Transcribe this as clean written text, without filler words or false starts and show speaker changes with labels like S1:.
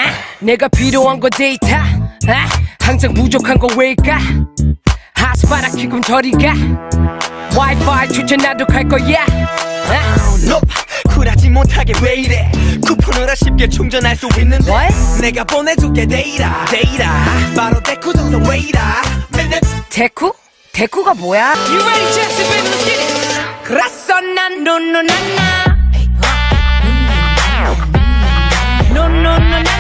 S1: 내가 필요한 건 데이터 항상 부족한 건 왜일까? 핫스팟 기금 저리가 와이파이 추천 나도 갈 거야.
S2: 쿨하지 못하게 왜 이래? 쿠폰으로 쉽게 충전할 수 있는데
S1: What?
S2: 내가 보내줄게 데이터 바로 데쿠 정성 왜 이래? 맨날
S1: 데쿠? 데쿠가 뭐야?
S2: You ready, Jackson, baby, let's get it.
S1: 그랬어 난 노노나나 노노나나